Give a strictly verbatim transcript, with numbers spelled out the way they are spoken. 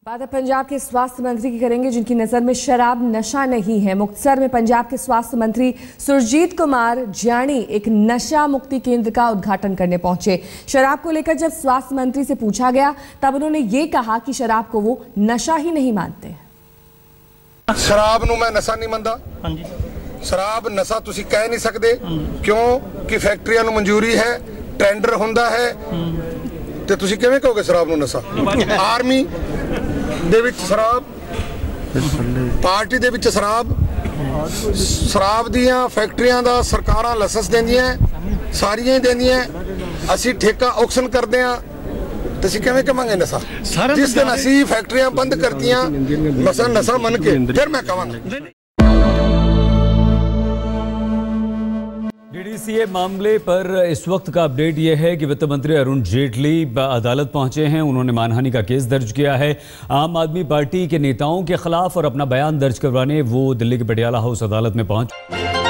बात अब पंजाब के स्वास्थ्य मंत्री की करेंगे, जिनकी नजर में शराब नशा नहीं है। मुक्तसर में पंजाब के स्वास्थ्य मंत्री सुरजीत कुमार जियाणी एक नशा मुक्ति केंद्र का उद्घाटन करने पहुंचे। शराब को लेकर जब स्वास्थ्य मंत्री से पूछा गया तब उन्होंने ये कहा कि शराब को वो नशा ही नहीं मानते। शराब नूं मैं नशा नहीं मानता। शराब नशा तुसी कह नहीं सकते, क्यों कि फैक्ट्रियां नूं मंजूरी है, टेंडर हुंदा है, ते तुसी किवें कहोगे शराब नूं नशा? आर्मी दे विच शराब, पार्टी दे विच शराब, शराब दियां फैक्ट्रियां दा सरकारां लाइसेंस देंदियां, सारियां ही देंदियां। असीं ठेका ऑक्शन करदे हां, ते असीं किवें कहांगे नशा? जिस दिन असीं फैक्ट्रियां बंद करतियां नशा नशा मन के फिर मैं कहांगा। डीडीसीए मामले पर इस वक्त का अपडेट यह है कि वित्त मंत्री अरुण जेटली अदालत पहुंचे हैं। उन्होंने मानहानि का केस दर्ज किया है आम आदमी पार्टी के नेताओं के खिलाफ और अपना बयान दर्ज करवाने वो दिल्ली के पटियाला हाउस अदालत में पहुंच